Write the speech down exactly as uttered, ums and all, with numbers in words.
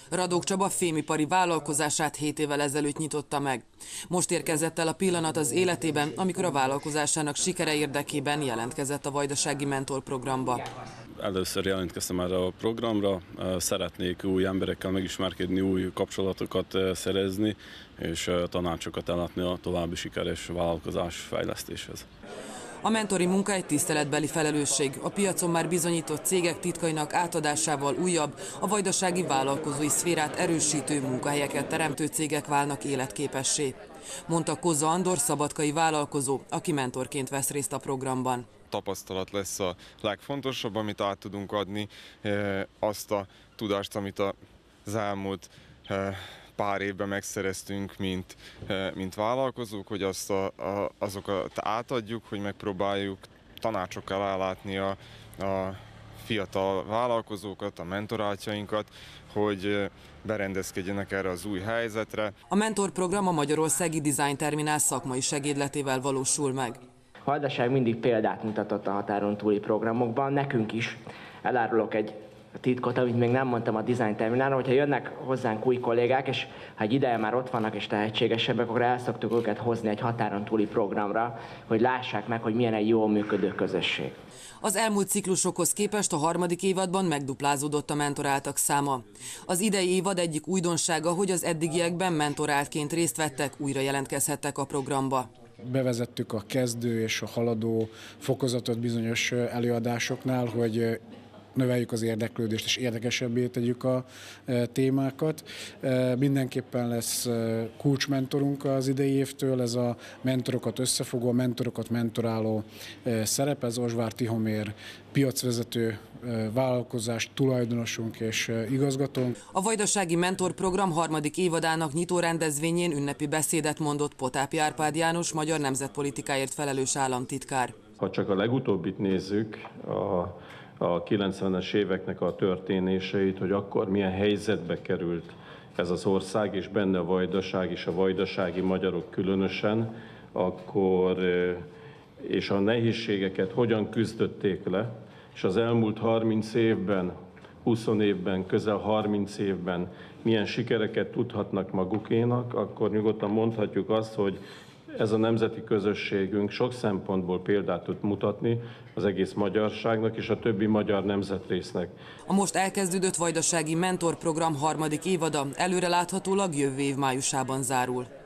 Radók Csaba fémipari vállalkozását hét évvel ezelőtt nyitotta meg. Most érkezett el a pillanat az életében, amikor a vállalkozásának sikere érdekében jelentkezett a Vajdasági Mentor programba. Először jelentkeztem erre a programra, szeretnék új emberekkel megismerkedni, új kapcsolatokat szerezni, és tanácsokat ellátni a további sikeres vállalkozás fejlesztéshez. A mentori munka egy tiszteletbeli felelősség. A piacon már bizonyított cégek titkainak átadásával újabb, a vajdasági vállalkozói szférát erősítő, munkahelyeket teremtő cégek válnak életképessé, mondta Kozza Andor, szabadkai vállalkozó, aki mentorként vesz részt a programban. Tapasztalat lesz a legfontosabb, amit át tudunk adni, azt a tudást, amit az elmúlt pár évben megszereztünk, mint, mint vállalkozók, hogy azt a, a, azokat átadjuk, hogy megpróbáljuk tanácsokkal ellátni a, a fiatal vállalkozókat, a mentorátjainkat, hogy berendezkedjenek erre az új helyzetre. A mentorprogram a Magyarországi Design Terminál szakmai segédletével valósul meg. A Vajdaság mindig példát mutatott a határon túli programokban, nekünk is. Elárulok egy titkot, amit még nem mondtam a Design Terminálra, hogyha jönnek hozzánk új kollégák, és ha egy ideje már ott vannak és tehetségesebbek, akkor el szoktuk őket hozni egy határon túli programra, hogy lássák meg, hogy milyen egy jól működő közösség. Az elmúlt ciklusokhoz képest a harmadik évadban megduplázódott a mentoráltak száma. Az idei évad egyik újdonsága, hogy az eddigiekben mentoráltként részt vettek, újra jelentkezhettek a programba. Bevezettük a kezdő és a haladó fokozatot bizonyos előadásoknál, hogy növeljük az érdeklődést és érdekesebbé tegyük a témákat. Mindenképpen lesz kulcsmentorunk az idei évtől, ez a mentorokat összefogó, a mentorokat mentoráló szerep, ez Ozsvár Tihomér, piacvezető, vállalkozás tulajdonosunk és igazgatónk. A Vajdasági Mentor program harmadik évadának nyitó rendezvényén ünnepi beszédet mondott Potápi Árpád János, magyar nemzetpolitikáért felelős államtitkár. Ha csak a legutóbbit nézzük, a a kilencvenes éveknek a történéseit, hogy akkor milyen helyzetbe került ez az ország, és benne a Vajdaság és a vajdasági magyarok különösen, akkor, és a nehézségeket hogyan küzdötték le, és az elmúlt harminc évben, húsz évben, közel harminc évben milyen sikereket tudhatnak magukénak, akkor nyugodtan mondhatjuk azt, hogy ez a nemzeti közösségünk sok szempontból példát tud mutatni az egész magyarságnak és a többi magyar nemzetrésznek. A most elkezdődött Vajdasági Mentor program harmadik évada előreláthatólag jövő év májusában zárul.